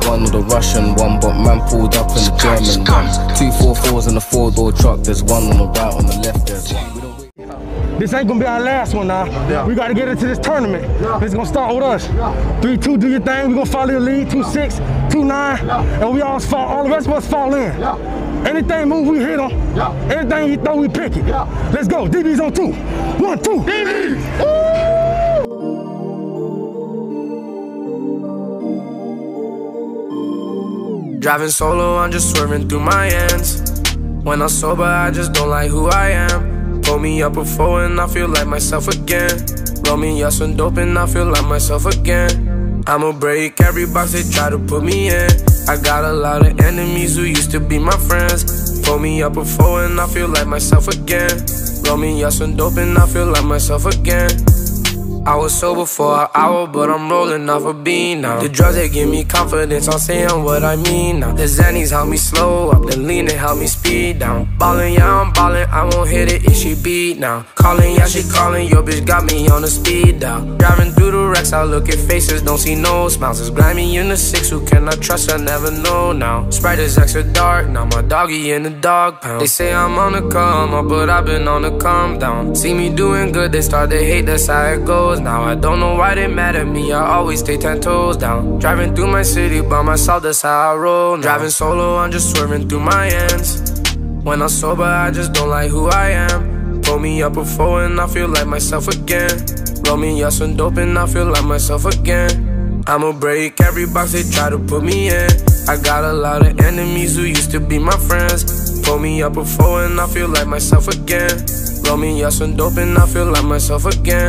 one of the Russian one, but man pulled up in the German one. 244s in a 4-door truck, there's one on the right, on the left there's one. This ain't gonna be our last one now. Yeah. We gotta get into this tournament. Yeah. It's gonna start with us. Yeah. 3-2, do your thing. We gonna follow the lead. 2-6, 2-9, and we all fall. All the rest of us fall in. Yeah. Anything move, we hit them. Yeah. Anything he throw, we pick it. Yeah. Let's go. DB's on 2. 1, 2. DB. Driving solo, I'm just swerving through my ends. When I'm sober, I just don't like who I am. Pull me up before and I feel like myself again. Roll me up some dope and I feel like myself again. I'ma break every box they try to put me in. I got a lot of enemies who used to be my friends. Pull me up before and I feel like myself again. Roll me up some dope and I feel like myself again. I was sober for an hour, but I'm rolling off a bean now. The drugs, they give me confidence, I'm saying what I mean now. The Xannies help me slow up, the lean, they help me speed down. Ballin', yeah, I'm ballin', I won't hit it if she beat now. Callin', yeah, she callin', your bitch got me on the speed down. Driving through the wrecks, I look at faces, don't see no smiles. It's grimy in the 6, who can I trust, I never know now. Sprite is extra dark, now my doggy in the dog pound. They say I'm on the come up, but I've been on the calm down. See me doing good, they start to hate, that's how it goes. Now I don't know why they mad at me, I always stay 10 toes down. Driving through my city by myself, that's how I roll now. Driving solo, I'm just swerving through my ends. When I'm sober, I just don't like who I am. Pull me up before and I feel like myself again. Roll me up some dope and I feel like myself again. I'ma break every box they try to put me in. I got a lot of enemies who used to be my friends. Pull me up before and I feel like myself again. Roll me up some dope and I feel like myself again.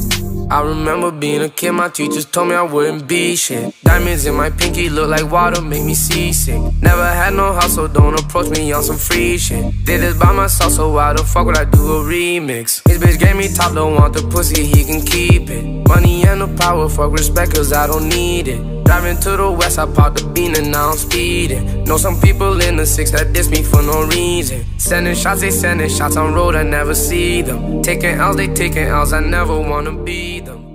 I remember being a kid, my teachers told me I wouldn't be shit. Diamonds in my pinky look like water, make me seasick. Never had no hustle, don't approach me on some free shit. Did this by myself, so why the fuck would I do a remix? His bitch gave me top, don't want the pussy, he can keep it. Money and the power, fuck respect, cause I don't need it. Driving to the west, I popped the bean and now I'm speeding. Know some people in the 6 that diss me for no reason. Sending shots, they sending shots on road, I never see them. Taking L's, they taking L's, I never wanna be them.